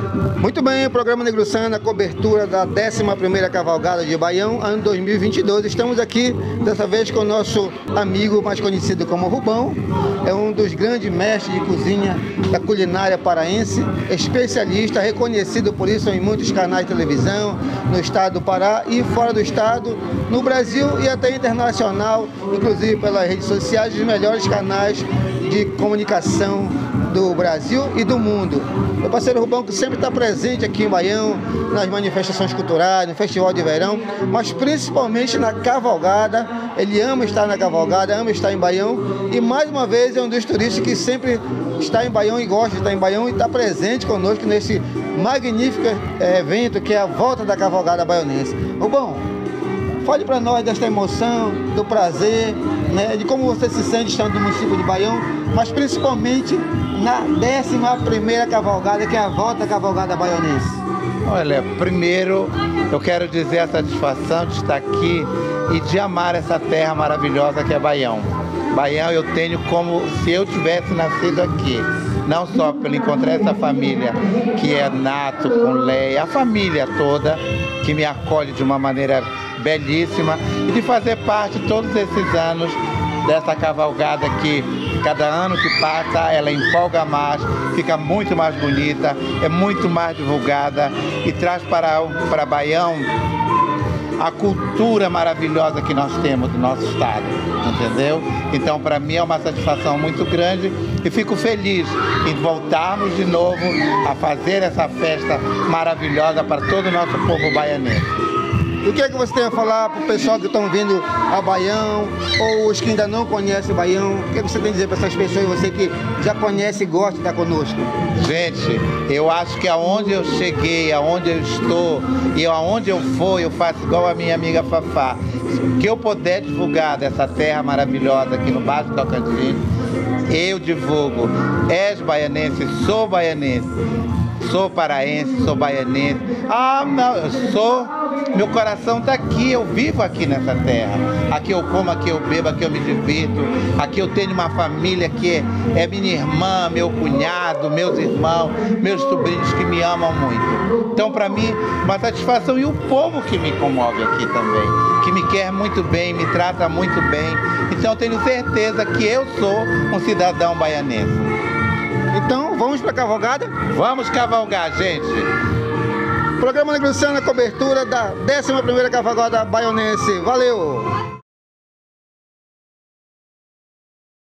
Muito bem, o programa Negro Sana, cobertura da 11ª Cavalgada de Baião, ano 2022. Estamos aqui, dessa vez, com o nosso amigo mais conhecido como Rubão. É um dos grandes mestres de cozinha da culinária paraense, especialista, reconhecido por isso em muitos canais de televisão, no estado do Pará e fora do estado, no Brasil e até internacional, inclusive pelas redes sociais, os melhores canais de comunicação do Brasil e do mundo. Meu parceiro Rubão, que sempre está presente aqui em Baião, nas manifestações culturais, no Festival de Verão, mas principalmente na cavalgada. Ele ama estar na cavalgada, ama estar em Baião e mais uma vez é um dos turistas que sempre está em Baião e gosta de estar em Baião e está presente conosco nesse magnífico evento que é a volta da cavalgada baianense. Rubão, fale para nós desta emoção, do prazer, né, de como você se sente estando no município de Baião, mas principalmente na 11ª Cavalgada, que é a volta da cavalgada baianense. Olha, primeiro eu quero dizer a satisfação de estar aqui e de amar essa terra maravilhosa que é Baião. Baião eu tenho como se eu tivesse nascido aqui. Não só pelo encontrar essa família que é Nato, com Leia, a família toda que me acolhe de uma maneira belíssima e de fazer parte todos esses anos dessa cavalgada que cada ano que passa ela empolga mais, fica muito mais bonita, é muito mais divulgada e traz para Baião a cultura maravilhosa que nós temos do nosso estado, entendeu? Então, para mim é uma satisfação muito grande e fico feliz em voltarmos de novo a fazer essa festa maravilhosa para todo o nosso povo baianense. E o que é que você tem a falar para o pessoal que estão vindo a Baião ou os que ainda não conhecem Baião? O que é que você tem a dizer para essas pessoas, você que já conhece e gosta de estar conosco? Gente, eu acho que aonde eu cheguei, aonde eu estou e aonde eu for, eu faço igual a minha amiga Fafá. Que eu puder divulgar dessa terra maravilhosa aqui no Baixo Tocantins, eu divulgo. És baianense, sou baianense. Sou paraense, sou baianense. Meu coração está aqui, eu vivo aqui nessa terra. Aqui eu como, aqui eu bebo, aqui eu me divirto. Aqui eu tenho uma família que é minha irmã, meu cunhado, meus irmãos, meus sobrinhos que me amam muito. Então, para mim, uma satisfação. E o povo que me comove aqui também, que me quer muito bem, me trata muito bem. Então, eu tenho certeza que eu sou um cidadão baianense. Então, vamos para a cavalgada? Vamos cavalgar, gente! Programa Negro Sana, cobertura da 11ª Cavalgada Baianense. Valeu!